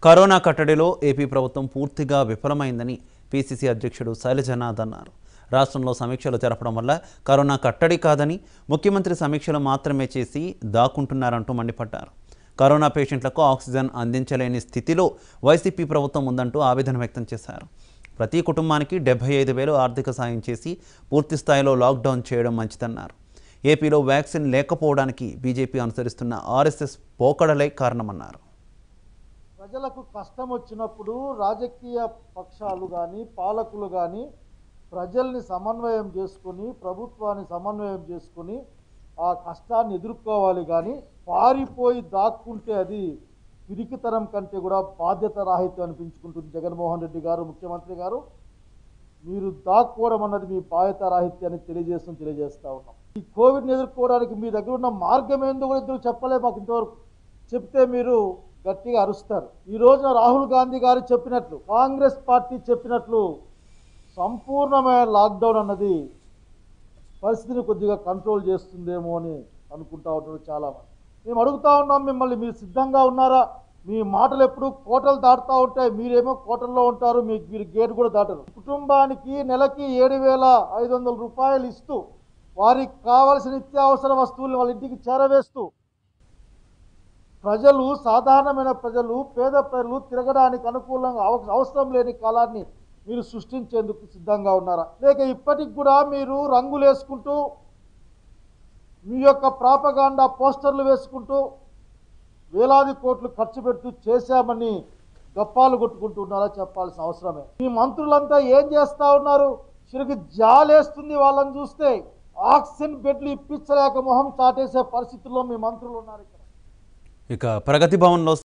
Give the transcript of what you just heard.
Corona కట్టడిలో AP ప్రభుత్వం పూర్తిగా విఫలమైందని పీసీసీ అధ్యక్షుడు శైలజా నాథ్ అన్నారు. రాష్ట్రంలో సమీక్షలు జరపడం వల్ల కరోనా కట్టడి కాదని, ముఖ్యమంత్రి సమీక్షలు మాత్రమే చేసి దాక్కుంటున్నారంటూ మండిపడ్డారు. కరోనా పేషెంట్లకు ఆక్సిజన్ అందించలేని స్థితిలో వైసీపీ ప్రభుత్వం ఉందంటూ ఆవేదన వ్యక్తం చేశారు. ప్రతి కుటుంబానికి 75,000 ఆర్థిక సాయం చేసి పూర్తి స్థాయిలో లాక్డౌన్ చేయడం మంచిదన్నారు. ఏపీలో వ్యాక్సిన్ లేకపోవడానికి బీజేపీ అనుసరిస్తున్న ఆర్ఎస్ఎస్ పోకడలే కారణమన్నారు. ప్రజలకు కష్టం వచ్చినప్పుడు రాజకీయ పక్షాలు కానీ పాలకులు కానీ ప్రజల్ని సమన్వయం చేసుకొని ప్రభుత్వాన్ని సమన్వయం చేసుకొని ఆ కష్టాన్ని ఎదుర్కోవాలి. కానీ పారిపోయి దాక్కుంటే అది పిరికితనం కంటే కూడా బాధ్యత రాహిత్యం అనిపించుకుంటుంది. జగన్మోహన్ రెడ్డి గారు, ముఖ్యమంత్రి గారు, మీరు దాక్కోవడం అన్నది మీ బాధ్యత రాహిత్యాన్ని తెలియజేస్తా ఉన్నాం. ఈ కోవిడ్ని ఎదుర్కోవడానికి మీ దగ్గర ఉన్న మార్గం ఏందో కూడా ఇద్దరు చెప్పలే మాకు ఇంతవరకు. చెప్తే మీరు గట్టిగా అరుస్తారు. ఈ రోజున రాహుల్ గాంధీ గారు చెప్పినట్లు, కాంగ్రెస్ పార్టీ చెప్పినట్లు సంపూర్ణమైన లాక్డౌన్ అన్నది పరిస్థితిని కొద్దిగా కంట్రోల్ చేస్తుందేమో అని అనుకుంటా ఉంటారు చాలామంది. మేము అడుగుతా ఉన్నాం మిమ్మల్ని, మీరు సిద్ధంగా ఉన్నారా? మీ మాటలు ఎప్పుడు కోటలు దాటుతూ ఉంటాయి, మీరేమో కోటల్లో ఉంటారు, మీరు గేట్ కూడా దాటరు. కుటుంబానికి నెలకి 7,500 రూపాయలు ఇస్తూ వారికి కావలసిన నిత్యావసర వస్తువులను వాళ్ళ ఇంటికి చేరవేస్తూ ప్రజలు, సాధారణమైన ప్రజలు, పేద ప్రజలు తిరగడానికి అనుకూలంగా అవసరం లేని కాలాన్ని మీరు సృష్టించేందుకు సిద్ధంగా ఉన్నారా? లేక ఇప్పటికి కూడా మీరు రంగులు వేసుకుంటూ మీ యొక్క ప్రాపగాండా పోస్టర్లు వేసుకుంటూ వేలాది కోట్లు ఖర్చు పెడుతూ చేశామని గప్పాలు కొట్టుకుంటున్నారా? చెప్పాల్సిన అవసరమే. మీ మంత్రులంతా ఏం చేస్తూ ఉన్నారు? చిరుకు జాలేస్తుంది వాళ్ళని చూస్తే. ఆక్సిజన్ బెడ్లు ఇప్పించలేక మొహం చాటేసే పరిస్థితుల్లో మీ మంత్రులు ఉన్నారు. ఇక ప్రగతి భవన్లో